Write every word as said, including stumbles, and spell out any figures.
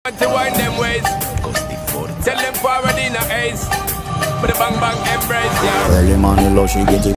to wind them ways. Tell them forward in a ace. But the bang bang embrace, yeah. Early morning love, she get it.